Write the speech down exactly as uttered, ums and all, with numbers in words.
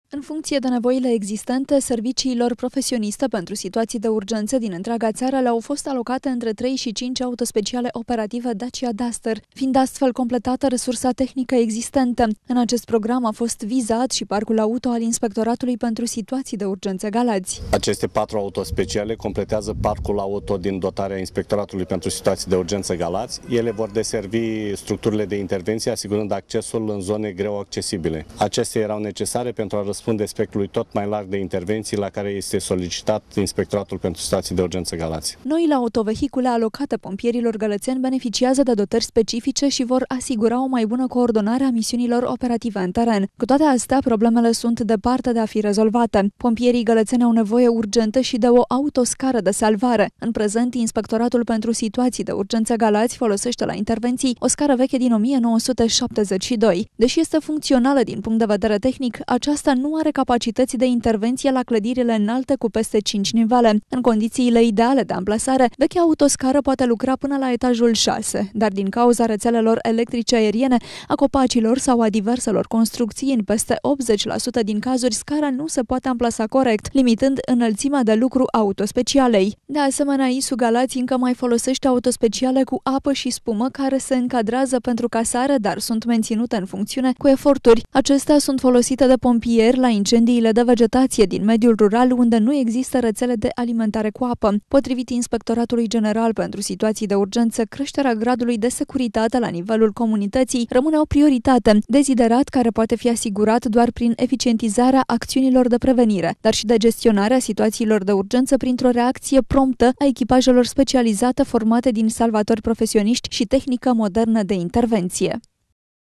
În funcție de nevoile existente, serviciilor profesioniste pentru situații de urgență din întreaga țară le-au fost alocate între trei și cinci autospeciale operative Dacia Duster, fiind astfel completată resursa tehnică existentă. În acest program a fost vizat și parcul auto al Inspectoratului pentru Situații de Urgență Galați. Aceste patru autospeciale completează parcul auto din dotarea Inspectoratului pentru Situații de Urgență Galați. Ele vor deservi structurile de intervenție, asigurând accesul în zone greu accesibile. Acestea erau necesare pentru a răspunde spectrului tot mai larg de intervenții la care este solicitat Inspectoratul pentru Situații de Urgență Galați. Noile autovehicule alocate pompierilor gălățeni beneficiază de dotări specifice și vor asigura o mai bună coordonare a misiunilor operative în teren. Cu toate astea, problemele sunt departe de a fi rezolvate. Pompierii gălățeni au nevoie urgentă și de o autoscară de salvare. În prezent, Inspectoratul pentru Situații de Urgență Galați folosește la intervenții o scară veche din o mie nouă sute șaptezeci și doi. Deși este funcțională din punct de vedere tehnic, aceasta nu are capacități de intervenție la clădirile înalte cu peste cinci nivele. În condițiile ideale de amplasare, vechea autoscară poate lucra până la etajul șase, dar din cauza rețelelor electrice aeriene, a copacilor sau a diverselor construcții, în peste optzeci la sută din cazuri, scara nu se poate amplasa corect, limitând înălțimea de lucru autospecialei. De asemenea, I S U Galați încă mai folosește autospeciale cu apă și spumă care se încadrează pentru casare, dar sunt menținute în funcțiune cu eforturi. Acestea sunt folosite de pompieri la incendiile de vegetație din mediul rural, unde nu există rețele de alimentare cu apă. Potrivit Inspectoratului General pentru Situații de Urgență, creșterea gradului de securitate la nivelul comunității rămâne o prioritate, deziderat care poate fi asigurat doar prin eficientizarea acțiunilor de prevenire, dar și de gestionarea situațiilor de urgență printr-o reacție promptă a echipajelor specializate formate din salvatori profesioniști și tehnică modernă de intervenție.